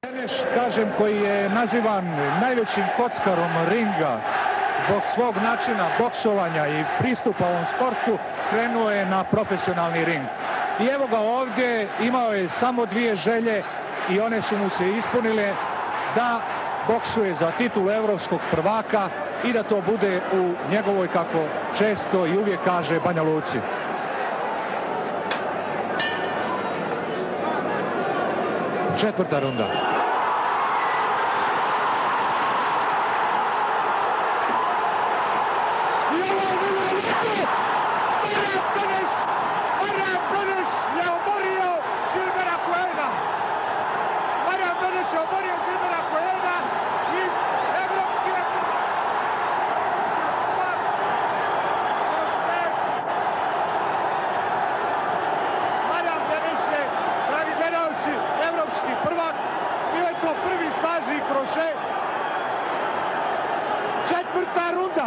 Beneš, kažem, koji je nazivan najvećim kockarom ringa zbog svog načina boksovanja i pristupa ovom sportu, krenuo je na profesionalni ring. I evo ga ovdje, imao je samo dvije želje i one su mu se ispunile, da boksuje za titulu evropskog prvaka i da to bude u njegovoj, kako često i uvijek kaže, Banja Luci. Četvrta runda. Marijan Beneš je oborio Gilberta Coena. Marijan Beneš je oborio Gilberta Coena i evropski je Marijan Beneš je, dragi gledalci, evropski prvak. Bio je to prvi snažni kroše. Četvrta runda.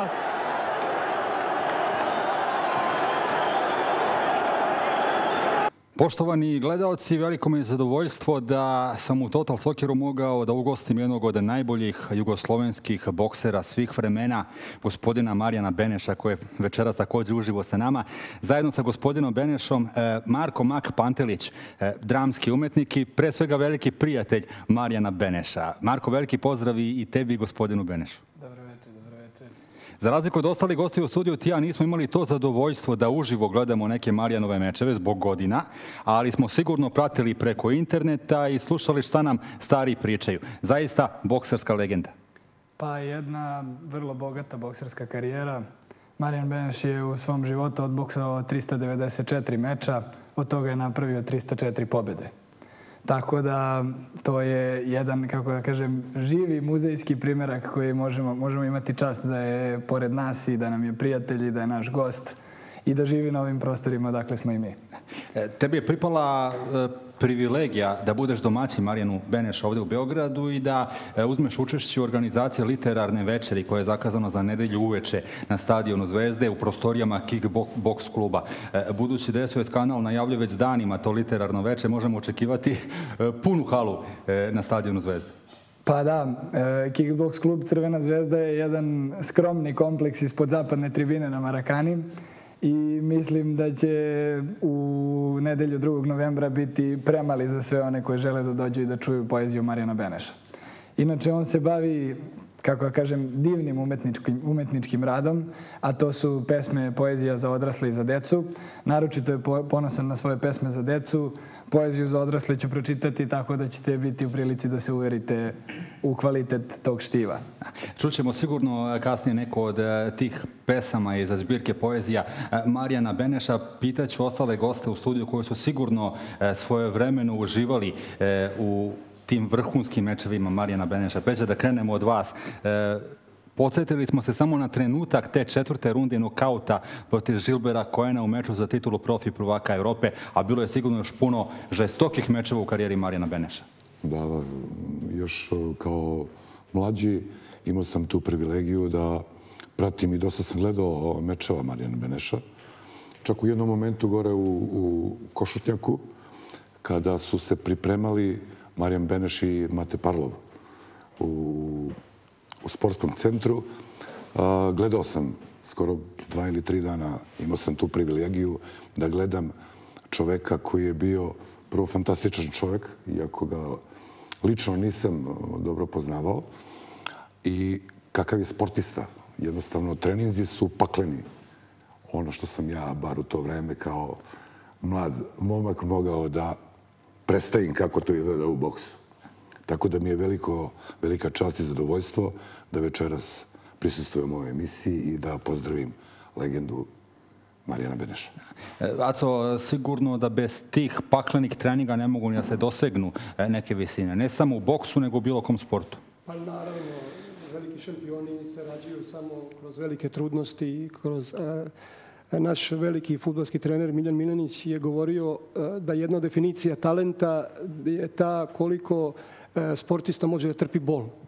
Poštovani gledaoci, veliko mi je zadovoljstvo da sam u Total Socceru mogao da ugostim jednog od najboljih jugoslovenskih boksera svih vremena, gospodina Marijana Beneša, koji je večeras također uživo sa nama. Zajedno sa gospodinom Benešom, Marko Mak Pantelić, dramski umetnik i pre svega veliki prijatelj Marijana Beneša. Marko, veliki pozdrav i tebi i gospodinu Benešu. Dobro večer, dobro večer. Za razliku od ostalih gostiju u studiju, ti ja nismo imali to zadovoljstvo da uživo gledamo neke Marijanove mečeve zbog godina, ali smo sigurno pratili preko interneta i slušali šta nam stari pričaju. Zaista bokserska legenda. Pa jedna vrlo bogata bokserska karijera. Marijan Beneš je u svom životu odboksao 394 meča, od toga je napravio 304 pobjede. Tako da to je jedan, kako da kažem, živi muzejski primjerak koji možemo imati čast da je pored nas i da nam je prijatelj i da je naš gost i da živi na ovim prostorima odakle smo i mi. Tebi je pripala privilegija da budeš domaćin Marijanu Benešu ovdje u Beogradu i da uzmeš učešće u organizaciji literarne večeri koja je zakazana za nedelju uveče na stadionu Zvezde u prostorijama Kickbox kluba. Budući da SOS kanal najavljuje već danima to literarno večer, možemo očekivati punu halu na stadionu Zvezde. Pa da, Kickbox klub Crvena zvezda je jedan skromni kompleks ispod zapadne tribine na Marakani. I mislim da će u nedelju 2. novembra biti premali za sve one koji žele da dođu i da čuju poeziju Marijana Beneša. Inače, on se bavi, kako kažem, divnim umetničkim radom, a to su pesme, poezija za odrasle i za decu. Naročito je ponosan na svoje pesme za decu. Poeziju za odrasle ću pročitati tako da ćete biti u prilici da se uverite u kvalitet tog štiva. Čućemo sigurno kasnije neko od tih pesama iz zbirke poezija Marijana Beneša. Pitaću ostale goste u studiju koji su sigurno svojevremeno uživali u tim vrhunskim mečevima Marijana Beneša. Peđa, da krenemo od vas. Podsjetili smo se samo na trenutak te četvrte runde nokauta protiv Gilberta Coena u meču za titulu profi prvaka Europe, a bilo je sigurno još puno žestokih mečeva u karijeri Marijana Beneša. Da, još kao mlađi imao sam tu privilegiju da pratim i dosta sam gledao mečeva Marijana Beneša. Čak u jednom momentu gore u Košutnjaku, kada su se pripremali Marijan Beneš i Mate Parlov u sportskom centru. Gledao sam skoro 2 ili 3 dana, imao sam tu privilegiju da gledam čoveka koji je bio prvo fantastičan čovek, iako ga lično nisam dobro poznavao, i kakav je sportista. Jednostavno, treninzi su pakleni. Ono što sam ja, bar u to vreme, kao mlad momak mogao da predstavim kako to izgleda u boksu. Tako da mi je velika čast i zadovoljstvo da večeras prisustvujem ovoj emisiji i da pozdravim legendu Marijana Beneša. Aco, sigurno da bez tih paklenih treninga ne mogu ni da se dosegnu neke visine. Ne samo u boksu, nego u bilo kom sportu. Pa naravno, veliki šampioni se rađaju samo kroz velike trudnosti i kroz... Naš veliki fudbalski trener Miljan Milanić je govorio da jedna definicija talenta je ta koliko sportista može da trpi bol.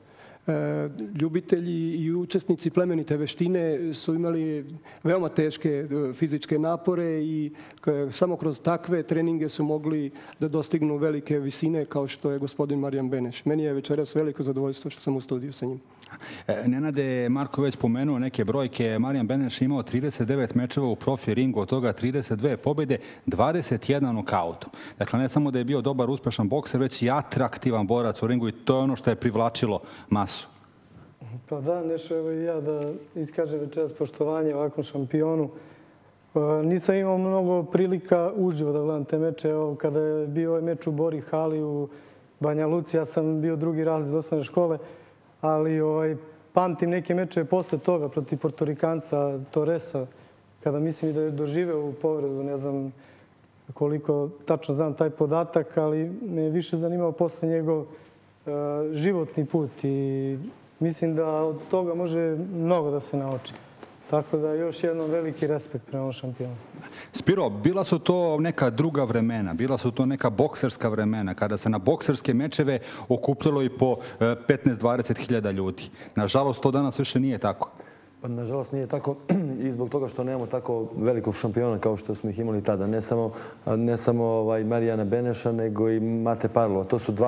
ljubitelji i učesnici plemenite veštine su imali veoma teške fizičke napore i samo kroz takve treninge su mogli da dostignu velike visine kao što je gospodin Marijan Beneš. Meni je večeras veliko zadovoljstvo što sam u studiju sa njim. Nenade, Marko već pomenuo neke brojke. Marijan Beneš je imao 39 mečeva u profi ringu, od toga 32 pobjede, 21 nokautom. Dakle, ne samo da je bio dobar, uspešan bokser, već i atraktivan borac u ringu i to je ono što je privlačilo masu. Pa da, Nešo, evo i ja da iskažem večeras poštovanje ovakvom šampionu. Nisam imao mnogo prilika uživo da gledam te meče. Evo, kada je bio ovaj meč u Bori hali u Banja Luci, ja sam bio drugi razred osnovne škole, ali pamtim neke meče posle toga protiv Portorikanca Torresa, kada mislim da je doživeo u povredu, ne znam koliko tačno znam taj podatak, ali me je više zanimao posle njegov životni put i mislim da od toga može mnogo da se nauči. Tako da još jednom veliki respekt prema ovom šampionu. Spiro, bila su to neka druga vremena, bila su to neka bokserska vremena, kada se na bokserske mečeve okupljalo i po 15-20 hiljada ljudi. Nažalost, to danas više nije tako. Pa nažalost nije tako i zbog toga što nemamo tako velikog šampiona kao što smo ih imali tada. Ne samo Marijana Beneša, nego i Mate Parlova. To su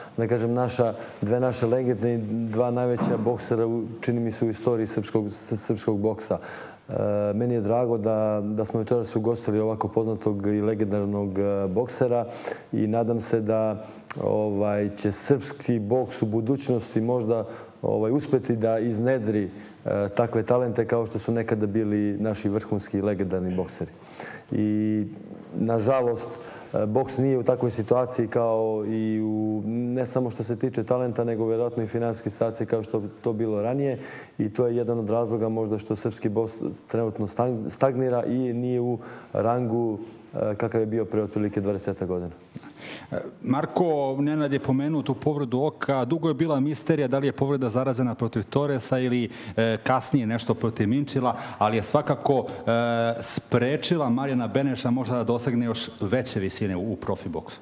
dve naše legende i dva najveća boksera, čini mi se, u istoriji srpskog boksa. Meni je drago da smo večeras ugostili ovako poznatog i legendarnog boksera i nadam se da će srpski boks u budućnosti možda uspeti da iznedri takve talente kao što su nekada bili naši vrhunski i legendarni bokseri. I nažalost, boks nije u takvoj situaciji kao i ne samo što se tiče talenta, nego vjerojatno i finansijske situacije kao što to bilo ranije. I to je jedan od razloga možda što srpski boks trenutno stagnira i nije u rangu kakav je bio pre otprilike 20 godina. Marko, Nenad je pomenuo tu povredu oka. Dugo je bila misterija da li je povreda zarazena protiv Torresa ili kasnije nešto protiv Minčila, ali je svakako sprečila Marijana Beneša možda da dosegne još veće visine u profi boksu.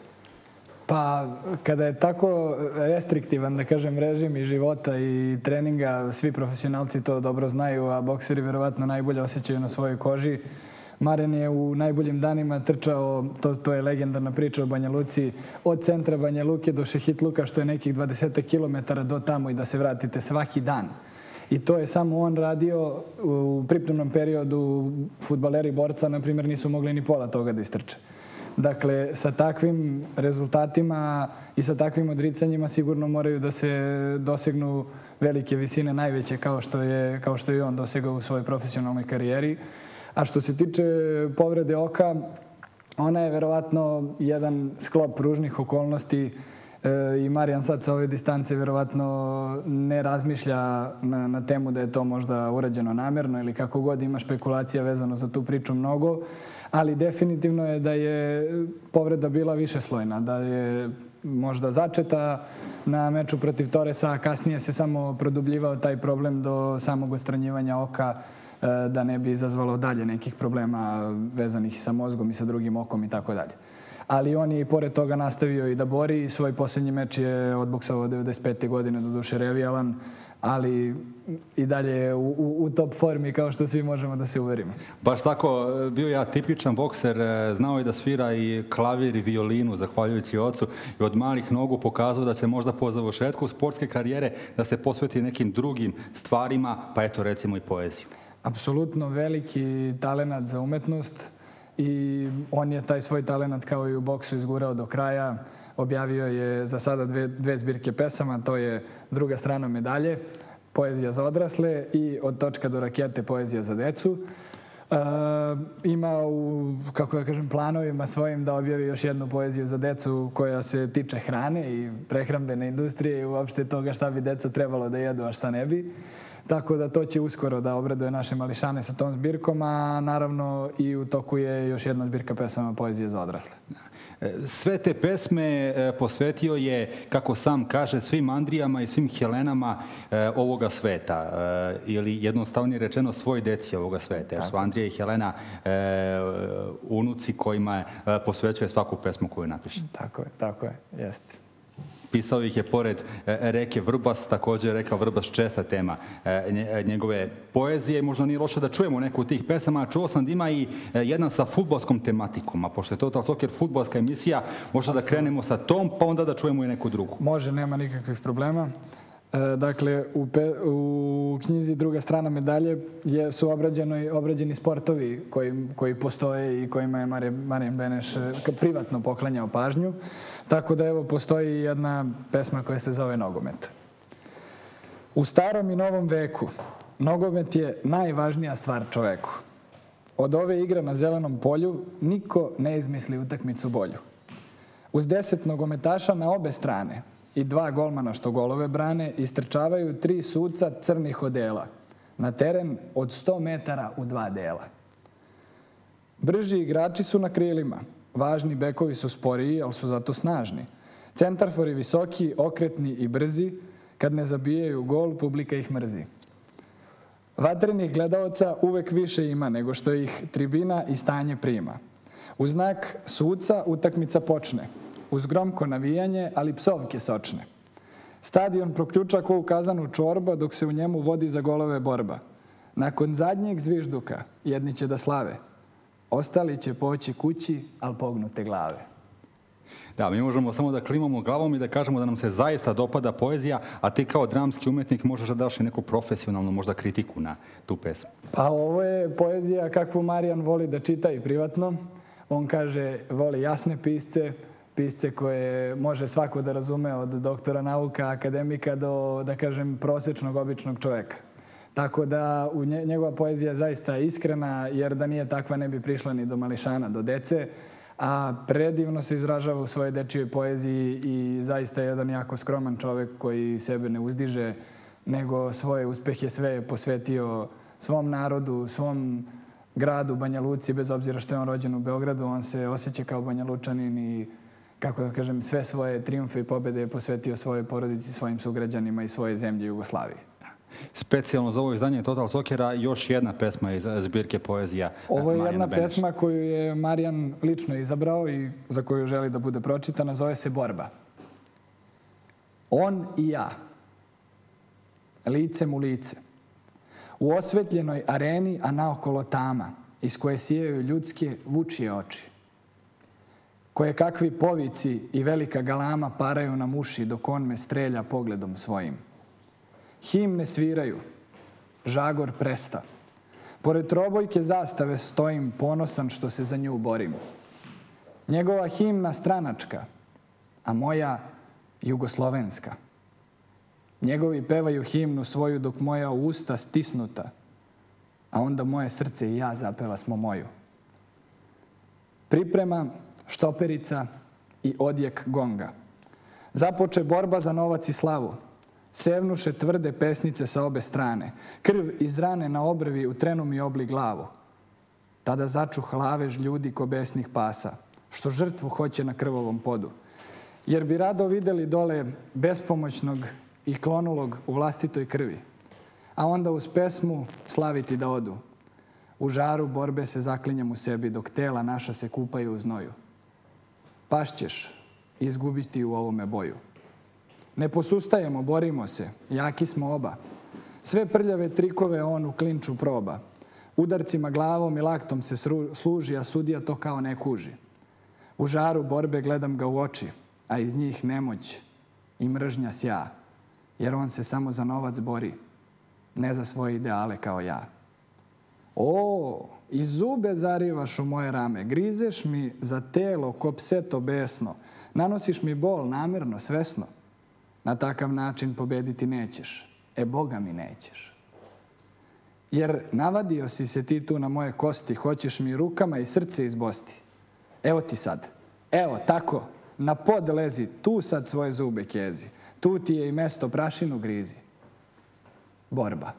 Pa, kada je tako restriktivan, da kažem, režim i života i treninga, svi profesionalci to dobro znaju, a bokseri vjerovatno najbolje osjećaju na svojoj koži. Marijan je u najboljim danima trčao, to je legendarna priča o Banja Luci, od centra Banja Luke do Šehitluka, što je nekih 20 kilometara do tamo i da se vratite svaki dan. I to je samo on radio. U pripremnom periodu fudbaleri borca, na primjer, nisu mogli ni pola toga da istrče. Dakle, sa takvim rezultatima i sa takvim odricanjima sigurno moraju da se dosegnu velike visine, najveće kao što je on dosegao u svojoj profesionalnoj karijeri. A što se tiče povrede oka, ona je verovatno jedan sklop ružnih okolnosti i Marijan sad sa ove distance verovatno ne razmišlja na temu da je to možda urađeno namjerno ili kako god, ima špekulacija vezano za tu priču mnogo, ali definitivno je da je povreda bila višeslojna, da je možda začeta na meču protiv Torresa, a kasnije se samo produbljivao taj problem do samog odstranjivanja oka, da ne bi izazvalo dalje nekih problema vezanih sa mozgom i sa drugim okom i tako dalje. Ali on je i pored toga nastavio i da bori. Svoj posljednji meč je odboksao 95. godine, doduše revijalan, ali i dalje je u top formi kao što svi možemo da se uverimo. Baš tako, bio je atipičan bokser, znao je da svira i klavir i violinu, zahvaljujući ocu, i od malih nogu pokazao da će možda po završetku sportske karijere da se posveti nekim drugim stvarima, pa eto recimo i poeziju. Apsolutno veliki talenat za umetnost i on je taj svoj talenat kao i u boksu izgurao do kraja. Objavio je za sada dve zbirke pesama, to je Druga strana medalje, poezija za odrasle, i Od točka do rakete, poezija za decu. Ima u, kako ja kažem, planovima svojim da objavi još jednu poeziju za decu koja se tiče hrane i prehrambene industrije i uopšte toga šta bi deca trebalo da jedu, a šta ne bi. Tako da to će uskoro da obraduje naše mališane sa tom zbirkom, a naravno i u toku je još jedna zbirka pesama poezije za odrasle. Sve te pesme posvetio je, kako sam kaže, svim Andrijama i svim Helenama ovoga sveta. Ili jednostavnije rečeno svoj deci ovoga sveta. Jer su Andrija i Helena unuci kojima posvećuje svaku pesmu koju napiše. Tako je, jeste. Pisao ih je pored reke Vrbas, također rekao Vrbas česta tema njegove poezije. Možda nije loše da čujemo neku od tih pesama. Čuo sam da ima i jedna sa fudbalskom tematikom, a pošto je Total Soccer fudbalska emisija, možda da krenemo sa tom, pa onda da čujemo i neku drugu. Može, nema nikakvih problema. Dakle, u knjizi Druga strana medalje su obrađeni sportovi koji postoje i kojima je Marijan Beneš privatno poklanjao pažnju. Tako da evo postoji jedna pesma koja se zove Nogomet. U starom i novom veku nogomet je najvažnija stvar čoveku. Od ove igre na zelenom polju niko ne izmisli utakmicu bolju. Uz 10 nogometaša na obe strane i 2 golmana što golove brane, istrčavaju 3 suca crnih odela na teren od 100 metara u 2 dela. Brži igrači su na krilima, važni bekovi su sporiji, ali su zato snažni. Centarfori visoki, okretni i brzi, kad ne zabijaju gol, publika ih mrzi. Vatrenih gledaoca uvek više ima nego što ih tribina i stanje prima. U znak suca utakmica počne. Uz gromko navijanje, ali psovke sočne. Stadion proključa ko u kazanu čorba, dok se u njemu vodi za golove borba. Nakon zadnjeg zvižduka jedni će da slave. Ostali će poći kući, ali pognute glave. Da, mi možemo samo da klimamo glavom i da kažemo da nam se zaista dopada poezija, a ti kao dramski umetnik možeš da daš i neku profesionalnu možda kritiku na tu pesmu. Pa ovo je poezija kakvu Marijan voli da čita i privatno. On kaže, voli jasne pisce, pisce koje može svako da razume, od doktora nauka, akademika do, da kažem, prosječnog, običnog čovjeka. Tako da njegova poezija je zaista iskrena, jer da nije takva ne bi prišla ni do mališana, do dece, a predivno se izražava u svojoj dečijoj poeziji i zaista je jedan jako skroman čovjek koji sebe ne uzdiže, nego svoje uspehe sve posvetio svom narodu, svom gradu Banja Luci, bez obzira što je on rođen u Beogradu, on se osjeća kao Banja Lučanin i, kako da kažem, sve svoje trijumfe i pobjede je posvetio svojoj porodici, svojim sugrađanima i svoje zemlje Jugoslavije. Specijalno za ovo izdanje Total Soccera još jedna pesma iz zbirke poezija Marijana Beneša. Ovo je jedna pesma koju je Marijan lično izabrao i za koju želi da bude pročitana, zove se Borba. On i ja, licem u lice, u osvetljenoj areni, a naokolo tama, iz koje sijaju ljudske vučije oči. Koje kakvi povici i velika galama paraju nam uši dok on me strelja pogledom svojim. Himne sviraju, žagor presta. Pored trobojke zastave stojim ponosan što se za nju borim. Njegova himna stranačka, a moja jugoslovenska. Njegovi pevaju himnu svoju dok moja usta stisnuta, a onda moje srce i ja zapevasmo moju. Priprema, štoperica i odjek gonga. Započe borba za novac i slavu. Sevnuše tvrde pesnice sa obe strane. Krv iz rane na obrvi u trenu mi obli glavu. Tada začuh lavež ljudi ko besnih pasa, što žrtvu hoće na krvovom podu. Jer bi rado videli dole bespomoćnog i klonulog u vlastitoj krvi. A onda uz pesmu slaviti da odu. U žaru borbe se zaklinjam u sebi, dok tela naša se kupaju u znoju. Pašćeš izgubiti u ovome boju. Ne posustajemo, borimo se, jaki smo oba. Sve prljave trikove on u klinču proba. Udarcima glavom i laktom se služi, a sudija to kao ne kuži. U žaru borbe gledam ga u oči, a iz njih nemoć i mržnja sja, jer on se samo za novac bori, ne za svoje ideale kao ja. O, i zube zarivaš u moje rame, grizeš mi za telo ko pseto besno, nanosiš mi bol namjerno, svesno. Na takav način pobediti nećeš, Boga mi nećeš. Jer navadio si se ti tu na moje kosti, hoćeš mi rukama i srce izbosti. Evo ti sad, evo tako, na pod lezi, tu sad svoje zube kezi, tu ti je i mesto prašinu grizi. Borba.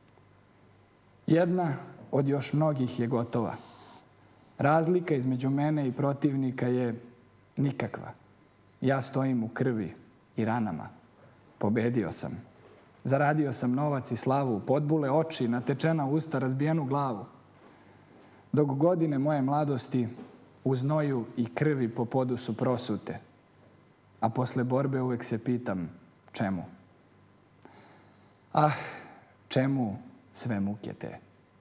Jedna od još mnogih je gotova. Razlika između mene i protivnika je nikakva. Ja stojim u krvi i ranama. Pobedio sam. Zaradio sam novac i slavu, podbule oči, natečena usta, razbijenu glavu. Dok godine moje mladosti u znoju i krvi po podu su prosute. a posle borbe uvek se pitam čemu. Ah, čemu sve muke te?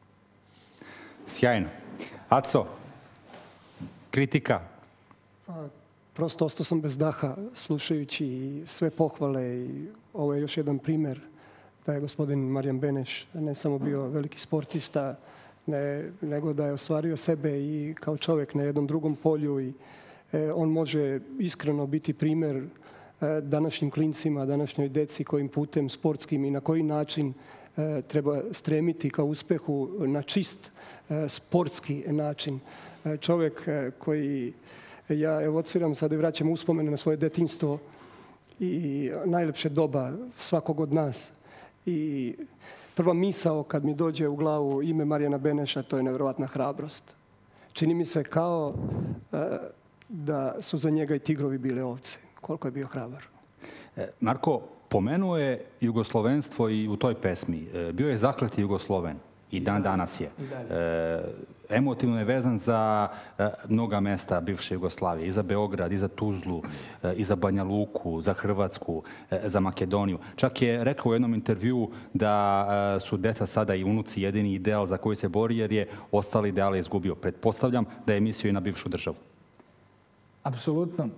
Sjajno. Aco, kritika? Prosto ostao sam bez daha slušajući sve pohvale i ovo je još jedan primjer da je gospodin Marijan Beneš ne samo bio veliki sportista, nego da je ostvario sebe i kao čovjek na jednom drugom polju i on može iskreno biti primjer današnjim klincima, današnjoj deci kojim putem sportskim i na koji način treba stremiti ka uspjehu na čist sportski način. Čovjek koji ja evociram, sad i vraćam uspomene na svoje detinjstvo i najljepše doba svakog od nas. I prva misao kad mi dođe u glavu ime Marijana Beneša, to je nevjerojatna hrabrost. Čini mi se kao da su za njega i tigrovi bile ovce, koliko je bio hrabar. Marko, pomenuo je jugoslovenstvo i u toj pesmi. Bio je zakleti Jugosloven i dan danas je. Emotivno je vezan za mnoga mesta bivše Jugoslavije, i za Beograd, i za Tuzlu, i za Banja Luku, za Hrvatsku, za Makedoniju. Čak je rekao u jednom intervjuu da su deca sada i unuci jedini ideal za koji se bori jer je ostali ideale izgubio. Pretpostavljam da je mislio i na bivšu državu. Apsolutno.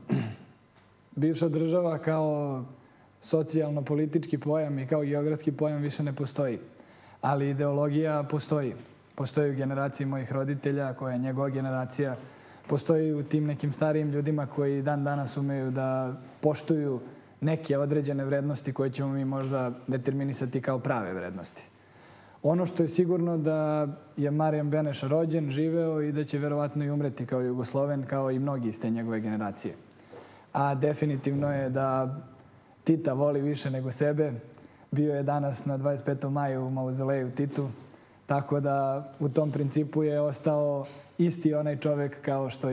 Bivša država kao socijalno-politički pojam i kao geografski pojam više ne postoji. Ali ideologija postoji. Postoji u generaciji mojih roditelja, koja je njegova generacija. Postoji u tim nekim starijim ljudima koji dan danas umeju da poštuju neke određene vrednosti koje ćemo mi možda determinisati kao prave vrednosti. Ono što je sigurno da je Marijan Beneš rođen, živeo i da će verovatno i umreti kao Jugosloven, kao i mnogi iz te njegove generacije. A definitivno je da Tita voli više nego sebe. Bio je danas na 25. maju u mauzoleju Titu, tako da u tom principu je ostao isti onaj čovjek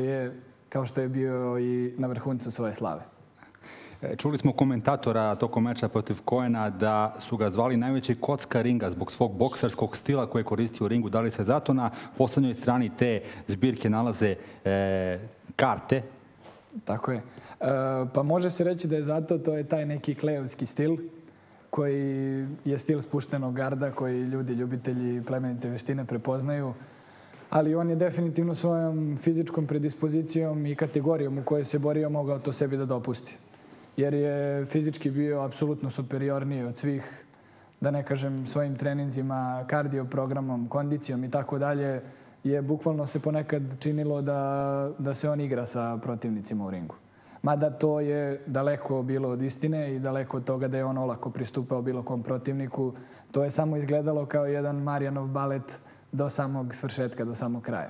kao što je bio i na vrhuncu svoje slave. Čuli smo komentatora tokom meča protiv Coena da su ga zvali najveći kocka ringa zbog svog bokserskog stila koje koristi u ringu. Da li se zato na poslednjoj strani te zbirke nalaze karte? Tako je. Pa može se reći da je zato, to je taj neki klejovski stil koji je stil spuštenog garda, koji ljudi, ljubitelji plemenite veštine prepoznaju. Ali on je definitivno svojom fizičkom predispozicijom i kategorijom u kojoj se borio mogao to sebi da dopusti. Jer je fizički bio apsolutno superiorniji od svih, da ne kažem svojim treninzima, kardio programom, kondicijom i tako dalje, je bukvalno se ponekad činilo da se on igra sa protivnicima u ringu. Mada to je daleko bilo od istine i daleko od toga da je on olako pristupao bilo kom protivniku. To je samo izgledalo kao jedan Marijanov balet do samog svršetka, do samog kraja.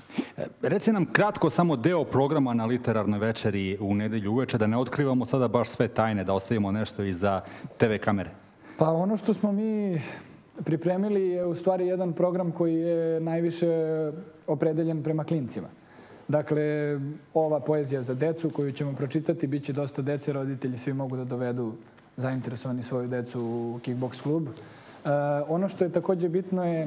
Reci nam kratko samo deo programa na literarnoj večeri u nedelju uveče, da ne otkrivamo sada baš sve tajne, da ostavimo nešto iza TV kamere. Pa ono što smo mi pripremili je u stvari jedan program koji je najviše opredeljen prema klincima. Dakle, ova poezija za decu koju ćemo pročitati, bit će dosta dece, roditelji svi mogu da dovedu zainteresovani svoju decu u kickboks klub. Ono što je također bitno je,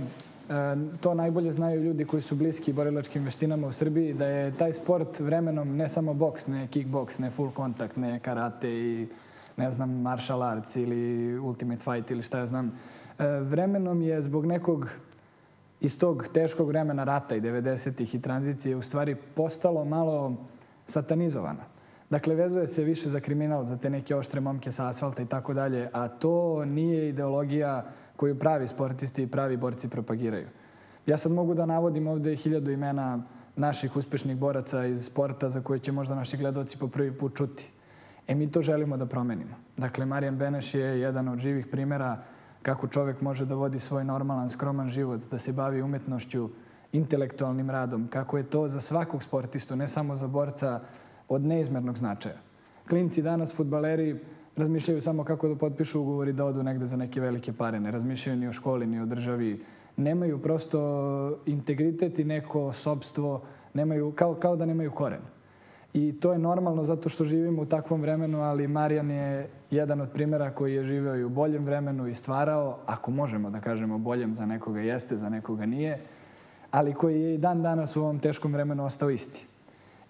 to najbolje znaju ljudi koji su bliski borilačkim veštinama u Srbiji, da je taj sport vremenom ne samo boks, ne kickboks, ne full kontakt, ne karate i ne znam martial arts ili ultimate fight ili šta ja znam. Vremenom je zbog nekog iz tog teškog vremena rata i 90-ih i tranzicije u stvari postalo malo satanizovana. Dakle, vezuje se više za kriminal, za te neke oštre momke sa asfalta i tako dalje, a to nije ideologija koju pravi sportisti i pravi borci propagiraju. Ja sad mogu da navodim ovdje 1000 imena naših uspešnih boraca iz sporta za koje će možda naši gledaoci po prvi put čuti. Mi to želimo da promenimo. Dakle, Marijan Beneš je jedan od živih primjera kako čovjek može da vodi svoj normalan, skroman život, da se bavi umetnošću, intelektualnim radom, kako je to za svakog sportistu, ne samo za borca, od neizmernog značaja. Klinci danas, fudbaleri, razmišljaju samo kako da potpišu ugovor i da odu negde za neke velike pare. Ne razmišljaju ni o školi, ni o državi. Nemaju prosto integritet i neko sopstvo, kao da nemaju koren. I to je normalno zato što živimo u takvom vremenu, ali Marijan je jedan od primjera koji je živeo i u boljem vremenu i stvarao, ako možemo da kažemo boljem, za nekoga jeste, za nekoga nije, ali koji je i dan danas u ovom teškom vremenu ostao isti.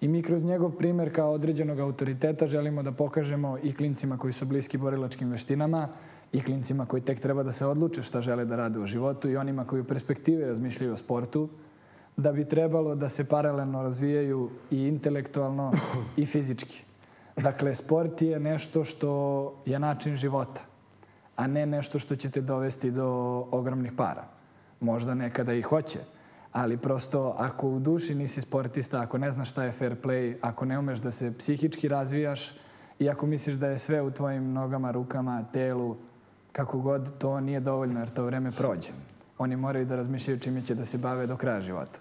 I mi kroz njegov primer kao određenog autoriteta želimo da pokažemo i klincima koji su bliski borilačkim veštinama i klincima koji tek treba da se odluče šta žele da rade u životu i onima koji u perspektivi razmišljaju o sportu, da bi trebalo da se paralelno razvijaju i intelektualno i fizički. Dakle, sport je nešto što je način života, a ne nešto što će te dovesti do ogromnih para. Možda nekada i hoće, ali prosto ako u duši nisi sportista, ako ne znaš šta je fair play, ako ne umeš da se psihički razvijaš i ako misliš da je sve u tvojim nogama, rukama, telu, kako god, to nije dovoljno jer to vreme prođe. Oni moraju da razmišljaju čime će da se bave do kraja života.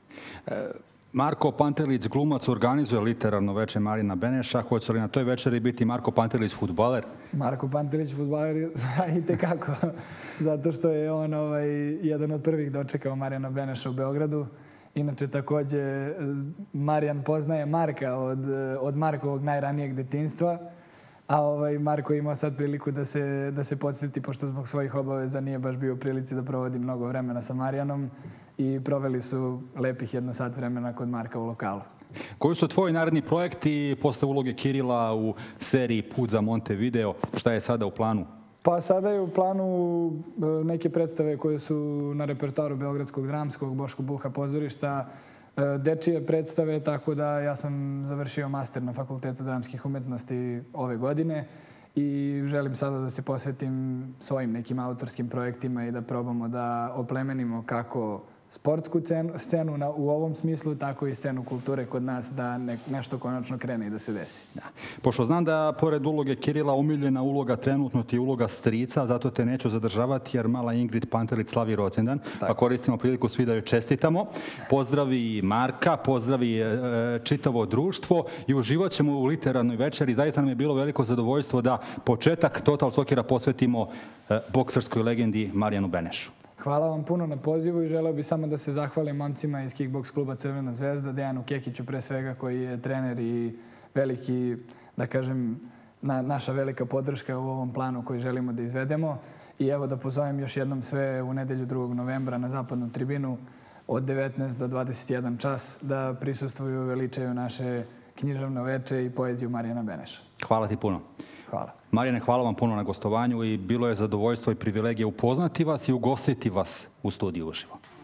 Marko Pantelić, glumac, organizuje literarno večer Marijana Beneša. Hoće li na toj večeri biti Marko Pantelić fudbaler? Marko Pantelić fudbaler i tekako, zato što je on jedan od prvih dočekao Marijana Beneša u Beogradu. Inače, takođe, Marijan poznaje Marka od Markovog najranijeg detinjstva, a Marko imao sad priliku da se podsjeti, pošto zbog svojih obaveza nije baš bio u prilici da provodi mnogo vremena sa Marijanom i proveli su lepih 1 sat vremena kod Marka u lokalu. Koji su tvoji naredni projekti posle uloge Kirila u seriji Put za Montevideo? Šta je sada u planu? Pa sada je u planu neke predstave koje su na repertoaru Beogradskog dramskog, Boško Buha pozorišta, dečije predstave, tako da ja sam završio master na Fakultetu dramskih umetnosti ove godine i želim sada da se posvetim svojim nekim autorskim projektima i da probamo da oplemenimo kako sportsku scenu u ovom smislu, tako i scenu kulture kod nas, da nešto konačno krene i da se desi. Pošto znam da pored uloge Kirila omiljena uloga trenutno ti je uloga strica, zato te neću zadržavati jer mala Ingrid Pantelić slavi rođendan, pa koristimo priliku svi da joj čestitamo. Pozdravi Marka, pozdravi čitavo društvo i uživat ćemo u literarnoj večeri. Zaista nam je bilo veliko zadovoljstvo da početak Total Sokera posvetimo bokserskoj legendi Marijanu Benešu. Hvala vam puno na pozivu i želeo bih samo da se zahvalim momcima iz kickboks kluba Crvena zvezda, Dejanu Kekiću pre svega koji je trener i veliki, da kažem, naša velika podrška u ovom planu koji želimo da izvedemo. I evo da pozovem još jednom sve u nedelju 2. novembra na zapadnu tribinu od 19 do 21 čas da prisustvuju i veličaju naše književno veče i poeziju Marijana Beneša. Hvala ti puno. Hvala. Marijane, hvala vam puno na gostovanju i bilo je zadovoljstvo i privilegija upoznati vas i ugostiti vas u studiju uživo.